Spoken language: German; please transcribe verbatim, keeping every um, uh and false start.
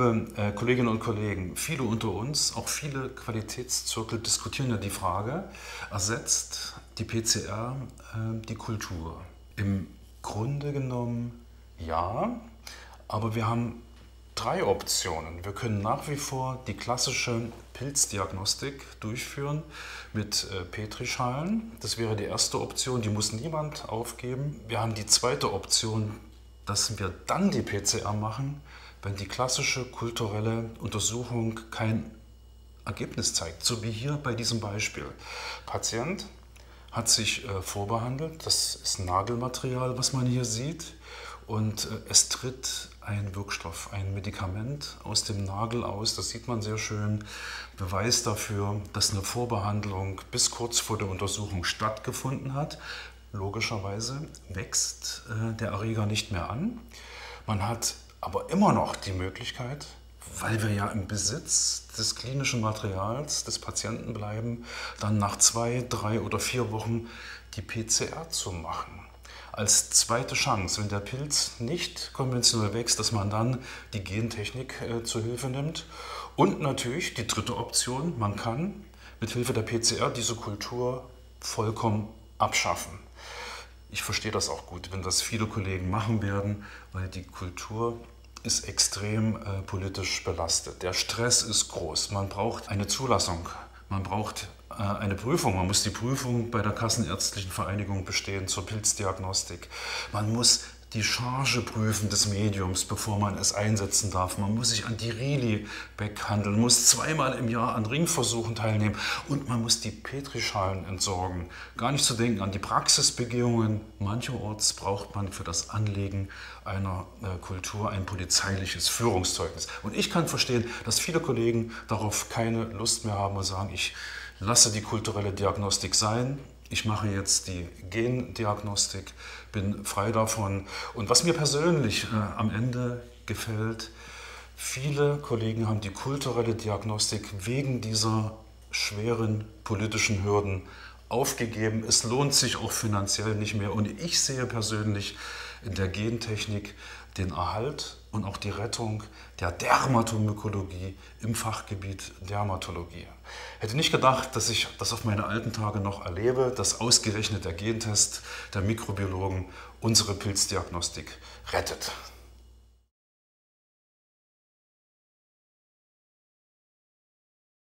Liebe äh, Kolleginnen und Kollegen, viele unter uns, auch viele Qualitätszirkel diskutieren ja die Frage, ersetzt die P C R äh, die Kultur? Im Grunde genommen ja, aber wir haben drei Optionen. Wir können nach wie vor die klassische Pilzdiagnostik durchführen mit äh, Petrischalen. Das wäre die erste Option, die muss niemand aufgeben. Wir haben die zweite Option, dass wir dann die P C R machen, wenn die klassische kulturelle Untersuchung kein Ergebnis zeigt. So wie hier bei diesem Beispiel. Patient hat sich äh, vorbehandelt, das ist Nagelmaterial, was man hier sieht. Und äh, es tritt ein Wirkstoff, ein Medikament aus dem Nagel aus, das sieht man sehr schön. Beweis dafür, dass eine Vorbehandlung bis kurz vor der Untersuchung stattgefunden hat. Logischerweise wächst äh, der Erreger nicht mehr an. Man hat aber immer noch die Möglichkeit, weil wir ja im Besitz des klinischen Materials des Patienten bleiben, dann nach zwei, drei oder vier Wochen die P C R zu machen. Als zweite Chance, wenn der Pilz nicht konventionell wächst, dass man dann die Gentechnik äh, zur Hilfe nimmt. Und natürlich die dritte Option, man kann mit Hilfe der P C R diese Kultur vollkommen abschaffen. Ich verstehe das auch gut, wenn das viele Kollegen machen werden, weil die Kultur ist extrem äh, politisch belastet. Der Stress ist groß. Man braucht eine Zulassung, man braucht äh, eine Prüfung. Man muss die Prüfung bei der Kassenärztlichen Vereinigung bestehen zur Pilzdiagnostik. Man muss die Charge prüfen des Mediums, bevor man es einsetzen darf. Man muss sich an die Reli behandeln, muss zweimal im Jahr an Ringversuchen teilnehmen und man muss die Petrischalen entsorgen. Gar nicht zu denken an die Praxisbegehungen. Mancherorts braucht man für das Anlegen einer äh, Kultur ein polizeiliches Führungszeugnis. Und ich kann verstehen, dass viele Kollegen darauf keine Lust mehr haben und sagen, ich lasse die kulturelle Diagnostik sein. Ich mache jetzt die Gendiagnostik, bin frei davon. Und was mir persönlich äh, am Ende gefällt, viele Kollegen haben die kulturelle Diagnostik wegen dieser schweren politischen Hürden aufgegeben. Es lohnt sich auch finanziell nicht mehr. Und ich sehe persönlich in der Gentechnik den Erhalt und auch die Rettung der Dermatomykologie im Fachgebiet Dermatologie. Hätte nicht gedacht, dass ich das auf meine alten Tage noch erlebe, dass ausgerechnet der Gentest der Mikrobiologen unsere Pilzdiagnostik rettet.